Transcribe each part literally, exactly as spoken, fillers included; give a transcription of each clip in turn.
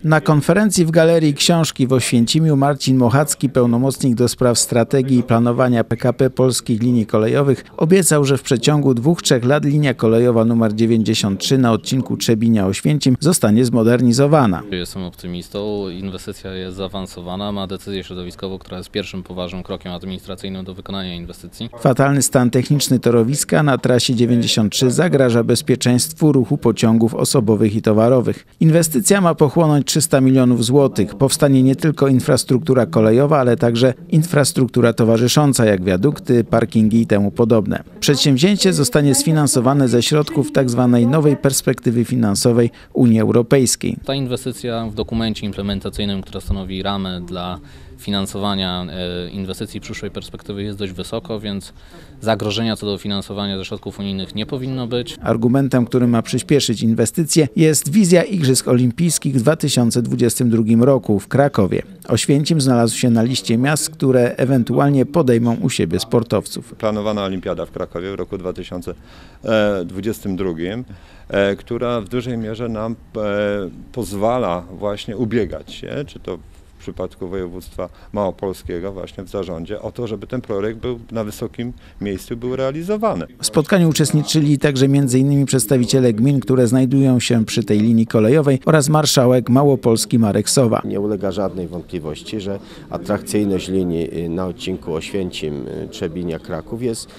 Na konferencji w Galerii Książki w Oświęcimiu Marcin Mochacki, pełnomocnik do spraw strategii i planowania P K P Polskich Linii Kolejowych, obiecał, że w przeciągu dwóch, trzech lat linia kolejowa numer dziewięćdziesiąt trzy na odcinku Trzebinia-Oświęcim zostanie zmodernizowana. Jestem optymistą, inwestycja jest zaawansowana, ma decyzję środowiskową, która jest pierwszym poważnym krokiem administracyjnym do wykonania inwestycji. Fatalny stan techniczny torowiska na trasie dziewięćdziesiąt trzy zagraża bezpieczeństwu ruchu pociągów osobowych i towarowych. Inwestycja ma pochłonąć trzysta milionów złotych. Powstanie nie tylko infrastruktura kolejowa, ale także infrastruktura towarzysząca, jak wiadukty, parkingi i temu podobne. Przedsięwzięcie zostanie sfinansowane ze środków tzw. nowej perspektywy finansowej Unii Europejskiej. Ta inwestycja w dokumencie implementacyjnym, która stanowi ramę dla finansowania inwestycji przyszłej perspektywy, jest dość wysoko, więc zagrożenia co do finansowania ze środków unijnych nie powinno być. Argumentem, który ma przyspieszyć inwestycje, jest wizja Igrzysk Olimpijskich w dwa tysiące dwudziestym drugim roku w Krakowie. Oświęcim znalazł się na liście miast, które ewentualnie podejmą u siebie sportowców. Planowana olimpiada w Krakowie w roku dwa tysiące dwudziestym drugim, która w dużej mierze nam pozwala właśnie ubiegać się, czy to w przypadku województwa małopolskiego właśnie w zarządzie, o to, żeby ten projekt był na wysokim miejscu był realizowany. W spotkaniu uczestniczyli także między innymi przedstawiciele gmin, które znajdują się przy tej linii kolejowej, oraz marszałek Małopolski Marek Sowa. Nie ulega żadnej wątpliwości, że atrakcyjność linii na odcinku Oświęcim-Trzebinia-Kraków jest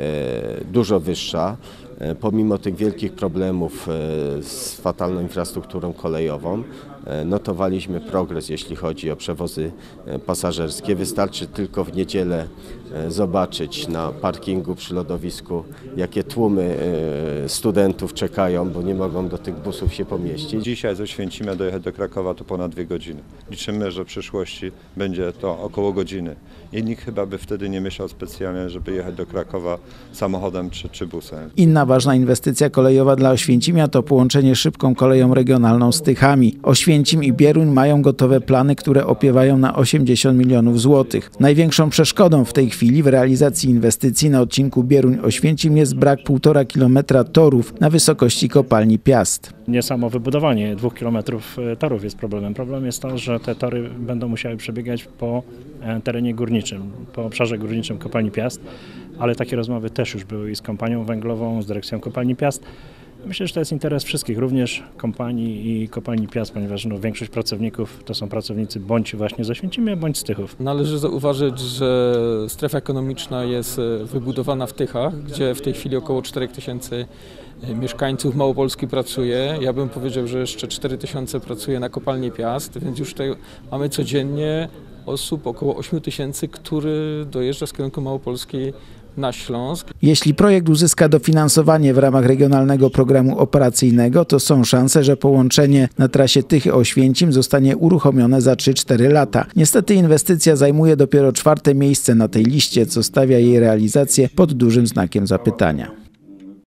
dużo wyższa. Pomimo tych wielkich problemów z fatalną infrastrukturą kolejową, notowaliśmy progres, jeśli chodzi o przewozy pasażerskie. Wystarczy tylko w niedzielę zobaczyć na parkingu przy lodowisku, jakie tłumy studentów czekają, bo nie mogą do tych busów się pomieścić. Dzisiaj z Oświęcimia dojechać do Krakowa to ponad dwie godziny. Liczymy, że w przyszłości będzie to około godziny. I nikt chyba by wtedy nie myślał specjalnie, żeby jechać do Krakowa samochodem czy, czy busem. Inna ważna inwestycja kolejowa dla Oświęcimia to połączenie szybką koleją regionalną z Tychami. Oświęcim i Bieruń mają gotowe plany, które opiewają na osiemdziesiąt milionów złotych. Największą przeszkodą w tej chwili w realizacji inwestycji na odcinku Bieruń-Oświęcim jest brak półtora kilometra torów na wysokości kopalni Piast. Nie samo wybudowanie dwóch kilometrów torów jest problemem. Problem jest to, że te tory będą musiały przebiegać po terenie górniczym, po obszarze górniczym kopalni Piast, ale takie rozmowy też już były i z kompanią węglową, z dyrekcją kopalni Piast. Myślę, że to jest interes wszystkich, również kompanii i kopalni Piast, ponieważ no, większość pracowników to są pracownicy bądź właśnie z Oświęcimia, bądź z Tychów. Należy zauważyć, że strefa ekonomiczna jest wybudowana w Tychach, gdzie w tej chwili około cztery tysiące mieszkańców Małopolski pracuje. Ja bym powiedział, że jeszcze cztery tysiące pracuje na kopalni Piast, więc już tutaj mamy codziennie osób, około osiem tysięcy, który dojeżdża z kierunku Małopolskiej na Śląsk. Jeśli projekt uzyska dofinansowanie w ramach regionalnego programu operacyjnego, to są szanse, że połączenie na trasie Tychy-Oświęcim zostanie uruchomione za trzy cztery lata. Niestety inwestycja zajmuje dopiero czwarte miejsce na tej liście, co stawia jej realizację pod dużym znakiem zapytania.